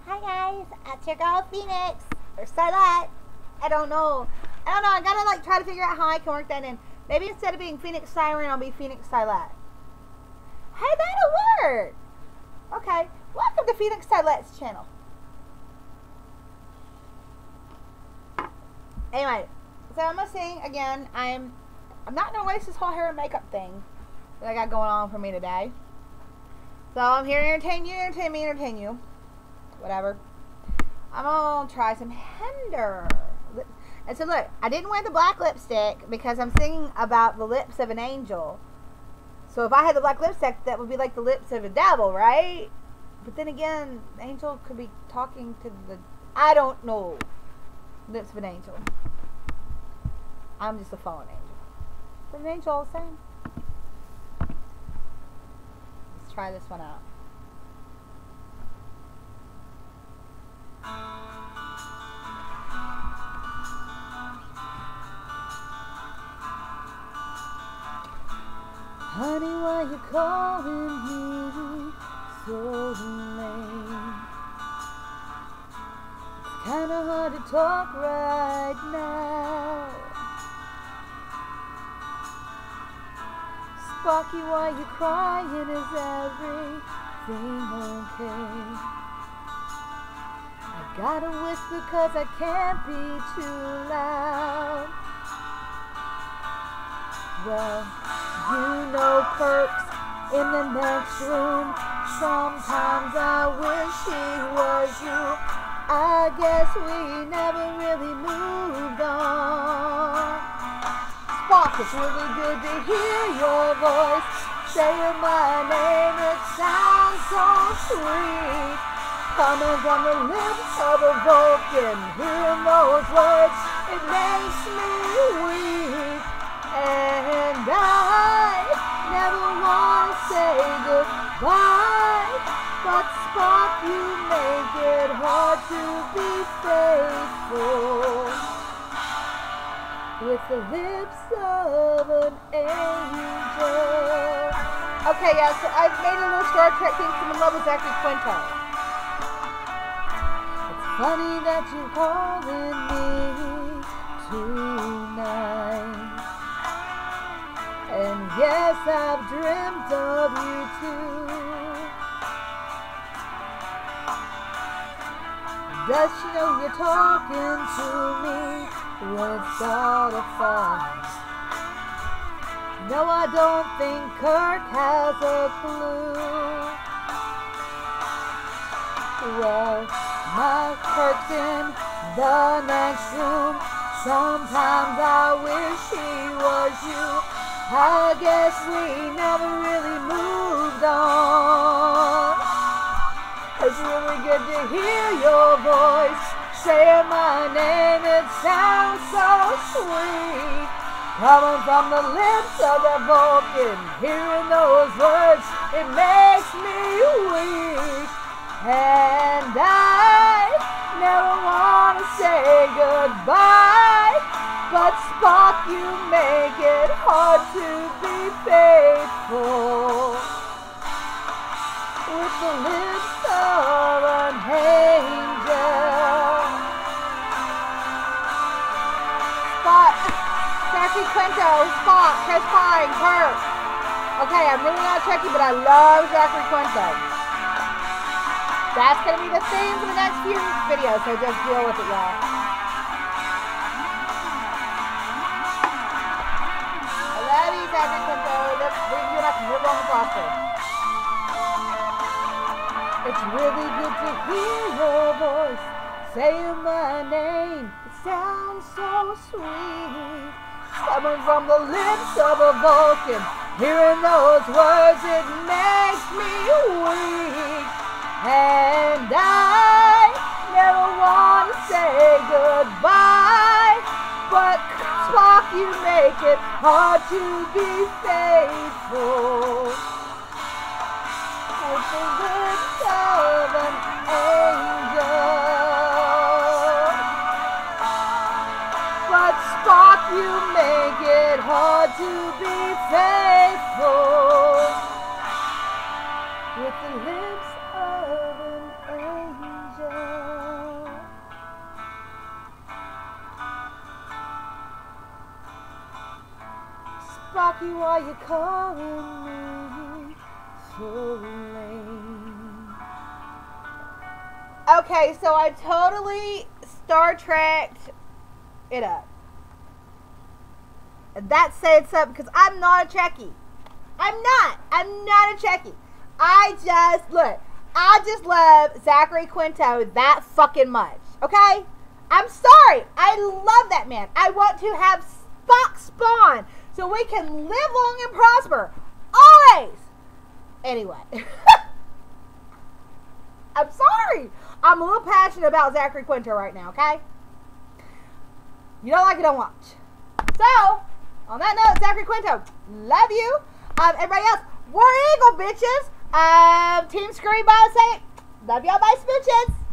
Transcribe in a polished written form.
Hi guys, it's your girl Phoenix or Starlet. I don't know. I gotta like try to figure out how I can work that in. Maybe instead of being Phoenix Siren, I'll be Phoenix Starlet. Hey, that'll work. Okay, welcome to Phoenix Starlet's channel. Anyway, so I'm gonna sing again. I'm not gonna waste this whole hair and makeup thing that I got going on for me today. So I'm here to entertain you, entertain you. Whatever. I'm gonna try some Hinder. And so look, I didn't wear the black lipstick because I'm singing about the lips of an angel. So if I had the black lipstick, that would be like the lips of a devil, right? But then again, the angel could be talking to the, I don't know, lips of an angel. I'm just a fallen angel. But an angel all the same. Let's try this one out. Honey, why you calling me so late? It's kinda hard to talk right now. Sparky, why you crying? Is everything okay? I gotta whisper 'cause I can't be too loud. Well, you know Perks in the next room. Sometimes I wish he was you. I guess we never really moved on. Spark, it's really good to hear your voice saying my name. It sounds so sweet, coming from the lips of a Vulcan. Hearing those words, it makes me weak. And I never want to say goodbye, but Spark, you make it hard to be faithful with the lips of an angel. Okay, yeah, so I've made a little Star Trek thing from in love with Zachary Quinto. It's funny that you're calling me tonight. And yes, I've dreamt of you too. Does she know you're talking to me when it's all a fun? No, I don't think Kirk has a clue. Well, my Kirk's in the next room. Sometimes I wish he was you. I guess we never really moved on. It's really good to hear your voice saying my name. It sounds so sweet, coming from the lips of a Vulcan. Hearing those words, it makes me weak. And I never want to say goodbye, but Spark, you make it hard to be faithful with the lips of an angel. Spark, Zachary Quinto, Spark, Chris Pine, Kirk. Okay, I'm really not tricky, but I love Zachary Quinto. That's gonna be the theme for the next few videos, so just deal with it, y'all. Zachary Quinto, let's bring you up and live on the prosper. It's really good to hear your voice saying my name. It sounds so sweet, coming from the lips of a Vulcan. Hearing those words, it makes me weak. And I never want to say goodbye, but Spark, you make it hard to be faithful with the lips of an angel. But Spark, you make it hard to be faithful with the lips of an angel. fuck you while you calling me so lame. Okay, so I totally Star Trek'd it up. And that said something because I'm not a Trekkie. I'm not a Trekkie. I just love Zachary Quinto that fucking much. Okay? I'm sorry. I love that man. I want to have Spock spawn so we can live long and prosper. Always. Anyway. I'm sorry. I'm a little passionate about Zachary Quinto right now, okay? You don't like it, don't watch. So, on that note, Zachary Quinto, love you. Everybody else, War Eagle, bitches. Team Scream by say, love y'all, bye, bitches.